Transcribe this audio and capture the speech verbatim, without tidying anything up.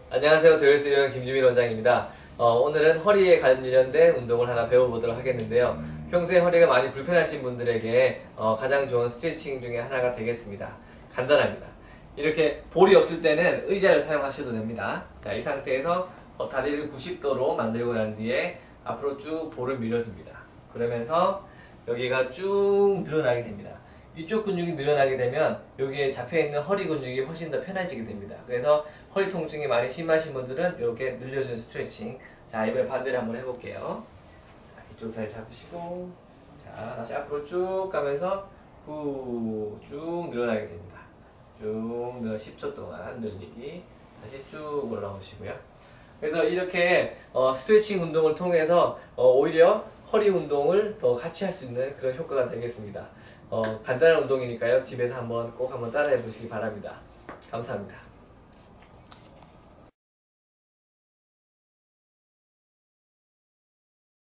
안녕하세요. 도요스유형 김주민 원장입니다. 어, 오늘은 허리에 관련된 운동을 하나 배워보도록 하겠는데요. 평소에 허리가 많이 불편하신 분들에게 어, 가장 좋은 스트레칭 중에 하나가 되겠습니다. 간단합니다. 이렇게 볼이 없을 때는 의자를 사용하셔도 됩니다. 자, 이 상태에서 어, 다리를 구십 도로 만들고 난 뒤에 앞으로 쭉 볼을 밀어줍니다. 그러면서 여기가 쭉 늘어나게 됩니다. 이쪽 근육이 늘어나게 되면 여기에 잡혀있는 허리 근육이 훨씬 더 편해지게 됩니다. 그래서 허리 통증이 많이 심하신 분들은 이렇게 늘려주는 스트레칭. 자, 이번에 반대로 한번 해볼게요. 자, 이쪽 다리 잡으시고, 자, 다시 앞으로 쭉 가면서 후, 쭉 늘어나게 됩니다. 쭉 늘어 십 초 동안 늘리기. 다시 쭉 올라오시고요. 그래서 이렇게 어, 스트레칭 운동을 통해서 어, 오히려 허리 운동을 더 같이 할 수 있는 그런 효과가 되겠습니다. 어, 간단한 운동이니까요. 집에서 한번 꼭 한번 따라해 보시기 바랍니다. 감사합니다.